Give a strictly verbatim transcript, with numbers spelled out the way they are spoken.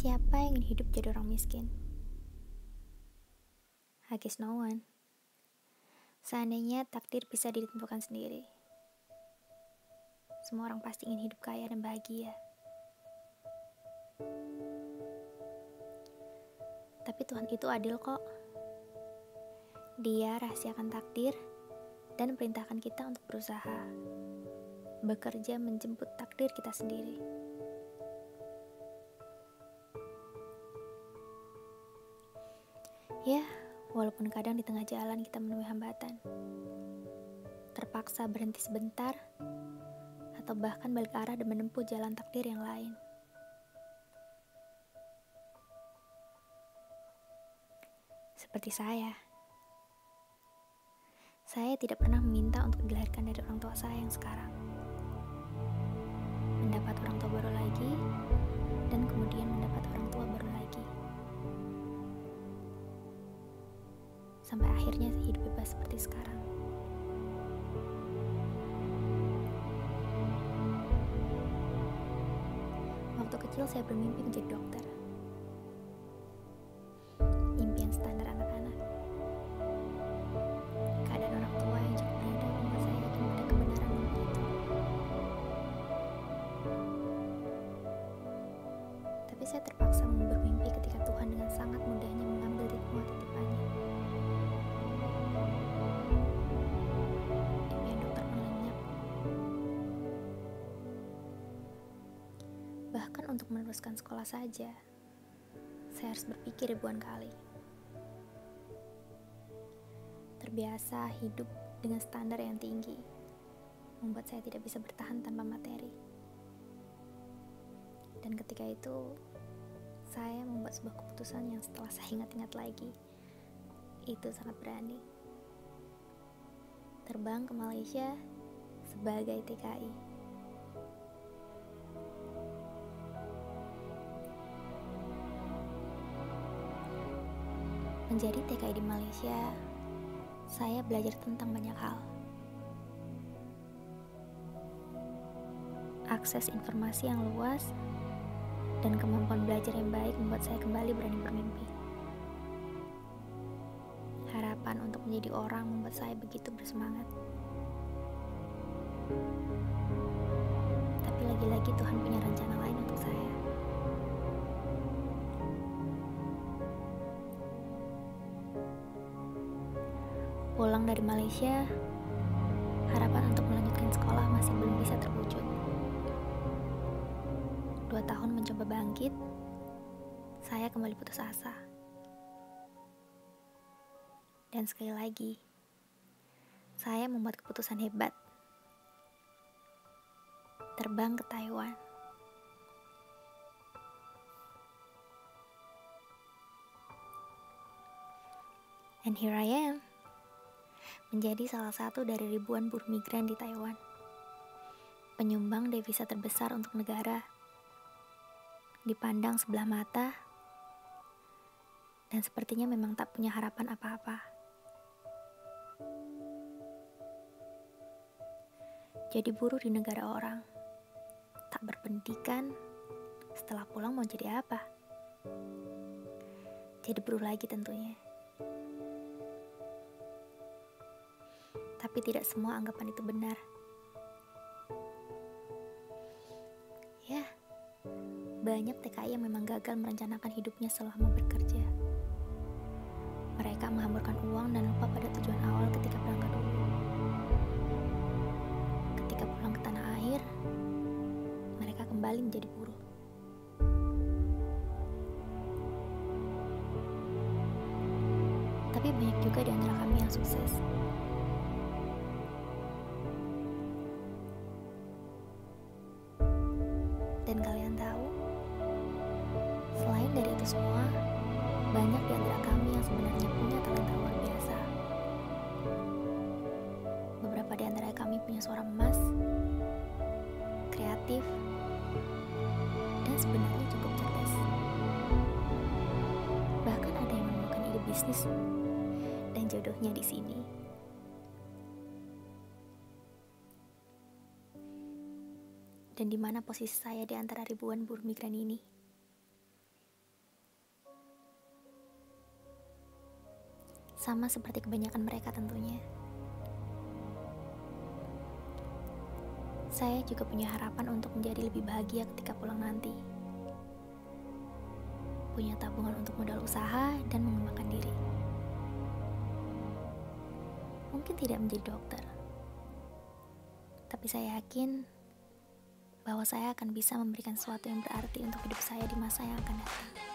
Siapa yang ingin hidup jadi orang miskin? I guess no one. Seandainya takdir bisa ditentukan sendiri, semua orang pasti ingin hidup kaya dan bahagia. Tapi Tuhan itu adil kok. Dia rahasiakan takdir dan perintahkan kita untuk berusaha, bekerja menjemput takdir kita sendiri. Ya, walaupun kadang di tengah jalan kita menemui hambatan, terpaksa berhenti sebentar, atau bahkan balik arah dan menempuh jalan takdir yang lain. Seperti saya. Saya tidak pernah meminta untuk dilahirkan dari orang tua saya yang sekarang. Mendapat orang tua baru lagi, dan kemudian mendapat orang tua baru lagi. Sampai akhirnya saya hidup bebas seperti sekarang. Waktu kecil saya bermimpi menjadi dokter. Impian standar anak-anak. Keadaan orang tua yang cukup berada membuat saya yakin pada kebenaran mimpi itu. Tapi saya terpaksa bermimpi ketika Tuhan dengan sangat mudahnya mengambil semua titipannya. Impian dokter pun lenyap. Bahkan untuk meneruskan sekolah saja, saya harus berpikir ribuan kali. Terbiasa hidup dengan standar yang tinggi, membuat saya tidak bisa bertahan tanpa materi. Dan ketika itu, saya membuat sebuah keputusan yang setelah saya ingat-ingat lagi, itu sangat berani. Terbang ke Malaysia sebagai T K I. Menjadi T K I di Malaysia, saya belajar tentang banyak hal. Akses informasi yang luas dan kemampuan belajar yang baik membuat saya kembali berani bermimpi. Harapan untuk menjadi orang membuat saya begitu bersemangat. Tapi lagi-lagi Tuhan punya rencana lain untuk saya. Pulang dari Malaysia, harapan untuk melanjutkan sekolah masih belum bisa terwujud. Dua tahun mencoba bangkit, saya kembali putus asa. Dan sekali lagi, saya membuat keputusan hebat. Terbang ke Taiwan. And here I am. Menjadi salah satu dari ribuan buruh migran di Taiwan. Penyumbang devisa terbesar untuk negara. Dipandang sebelah mata, dan sepertinya memang tak punya harapan apa-apa. Jadi buruh di negara orang, tak berpendidikan, setelah pulang mau jadi apa? Jadi buruh lagi tentunya. Tapi tidak semua anggapan itu benar. Ya, banyak T K I yang memang gagal merencanakan hidupnya selama bekerja. Mereka menghamburkan uang dan lupa pada tujuan awal ketika berangkat dulu. Ketika pulang ke tanah air, mereka kembali menjadi buruh. Tapi banyak juga di antara kami yang sukses. Dan kalian tahu, selain dari itu semua, banyak di antara kami yang sebenarnya punya talenta luar biasa. Beberapa di antara kami punya suara emas, kreatif, dan sebenarnya cukup cerdas. Bahkan ada yang menemukan ide bisnis, dan jodohnya di sini. Dan di mana posisi saya di antara ribuan buruh migran ini? sama seperti kebanyakan mereka tentunya. Saya juga punya harapan untuk menjadi lebih bahagia ketika pulang nanti. Punya tabungan untuk modal usaha dan mengembangkan diri. Mungkin tidak menjadi dokter, tapi saya yakin bahwa saya akan bisa memberikan sesuatu yang berarti untuk hidup saya di masa yang akan datang.